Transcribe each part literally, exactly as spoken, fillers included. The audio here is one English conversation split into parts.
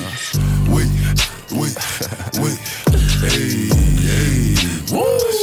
Wait, wait, wait. Hey, hey. Woo!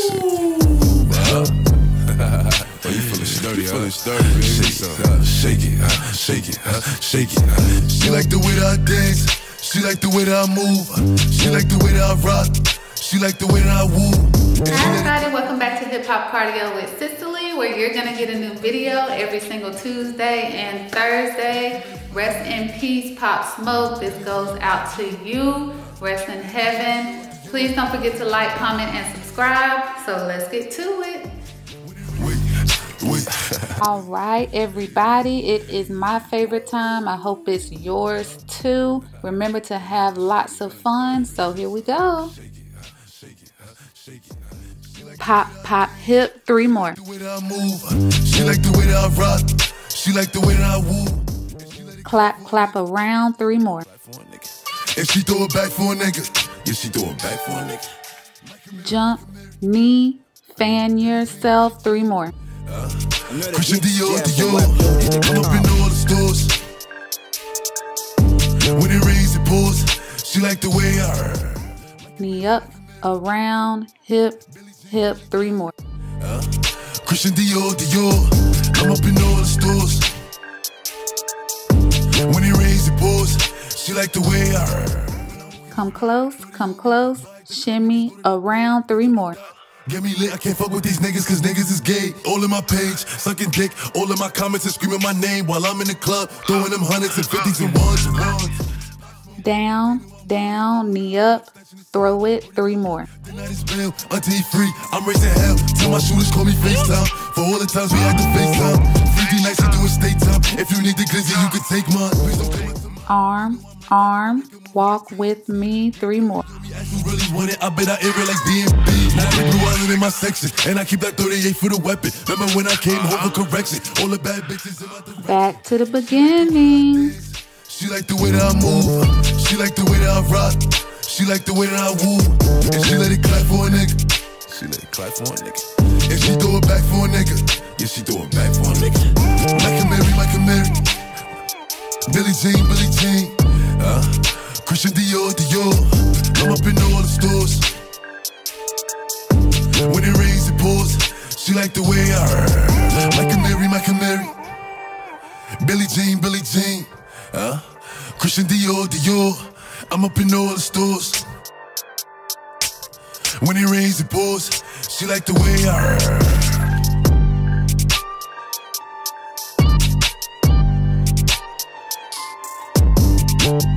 Oh, you feeling sturdy, you feeling sturdy, baby. Shake it, uh, shake it, uh, shake it, uh, shake it. She like the way that I dance. She like the way that I move. She like the way that I rock. She like the way that I woo. Hi everybody, welcome back to Hip Hop Cardio with Cicely, where you're gonna get a new video every single Tuesday and Thursday. Rest in peace, Pop Smoke. This goes out to you. Rest in heaven. Please don't forget to like, comment, and subscribe. So let's get to it. All right, everybody, it is my favorite time. I hope it's yours too. Remember to have lots of fun. So here we go. Pop, pop, hip, three more. She like the way that I rock. She like the way that I woo. Clap, clap around, three more. If she throw it back for a nigga, yeah, she throw it back for a nigga. Jump, knee, fan yourself, three more. Uh, Christian Dior, Dior, come up in all the stores. When it rains, it pours. She like the way I. Knee up, around, hip, hip, three more. Uh, Christian Dior, Dior, come up in all the stores. When it rains, it pours. She like the way I. Come close, come close, shimmy, around, three more. Get me lit, I can't fuck with these niggas cause niggas is gay. All in my page, sucking dick, all in my comments and screaming my name while I'm in the club, throwing them hundreds and fifties and ones and ones. Down, down, knee up, throw it, three more. Until you free, I'm raising hell, till my shooters call me FaceTime. For all the times we had to FaceTime, three D nights to do a state time. If you need the glizzy, you can take mine. Arm, arm, walk with me, three more. Really want it, I bet I air it like D M B. Now the blue island in my section, and I keep that thirty-eight for the weapon. Remember when I came home for correction? All the bad bitches in my direction. Back to the beginning. She like the way that I move. She like the way that I rock. She like the way that I woo. And she let it clap for a nigga. She let it clap for a nigga. And she throw it back for a nigga. Yeah, she throw it back for a nigga. Michael Mary, Michael Mary. Billie Jean, Billie Jean. Uh, Christian Dior, Dior. I'm up in all the stores. When it rains, it pours. She like the way I. Michael Mary, Michael Mary. Billie Jean, Billie Jean. Uh, Christian Dior, Dior. I'm up in all the stores. When it rains, it pours. She like the way I.